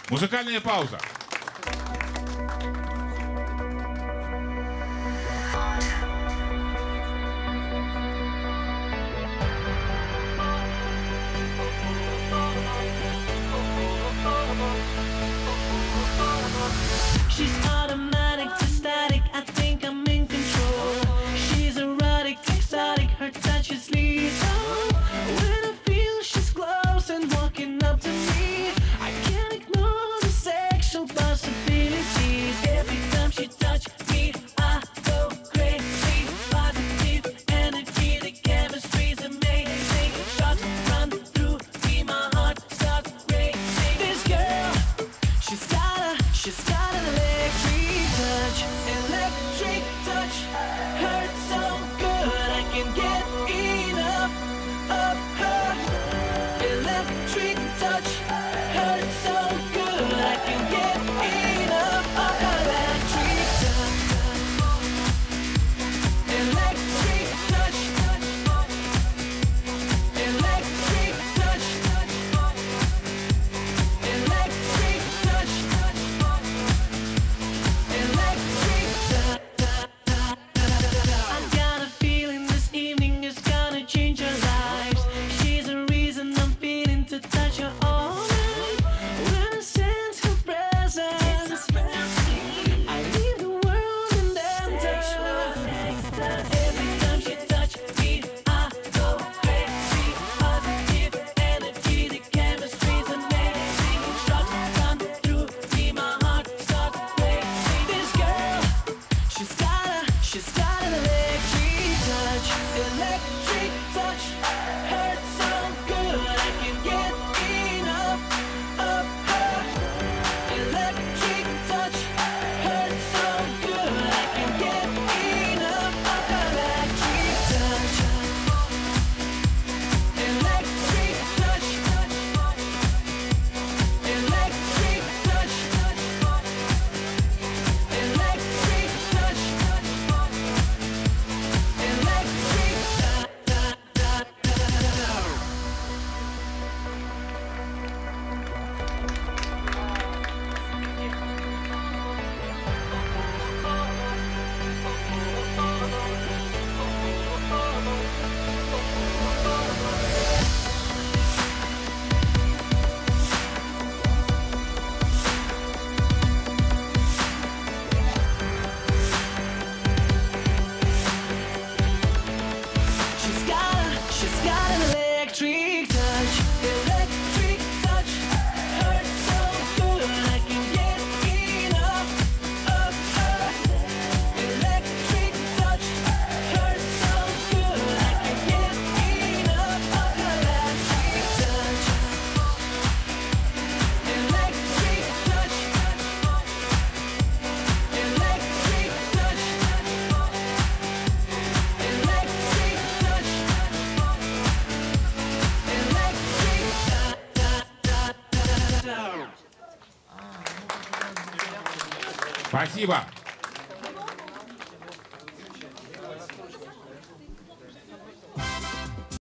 Музыкальная пауза. She's automatic to static, I think I'm in control. She's erotic, exotic, her touch is lethal. When I feel she's close and walking up to me, I can't ignore the sexual possibilities. Every time she touches me, I go crazy. Positive energy, the chemistry's amazing. Shots run through me, my heart starts racing. This girl, she's got an electric touch, hurts so good I can get enough of her. Electric touch, hurts so good I can get enough of her. Electric touch, electric touch, electric touch, electric touch. I got a feeling this evening is gonna change our lives. She's the reason I'm feeling to touch her all night. When I sense her presence, I leave the world in danger. Every time she touches me, I go crazy. Positive energy, the chemistry's amazing. Shots run through me, my heart starts racing. This girl, she's got an electric touch, hurts so good I can get enough of her. Electric touch, hurts so good I can get enough of her. Electric touch, electric touch, electric touch, electric touch. She's got an electric touch, hurts so good I can get enough of her. Electric touch, hurts so good I can get enough of her. Electric touch, electric touch, electric touch, electric touch. Спасибо.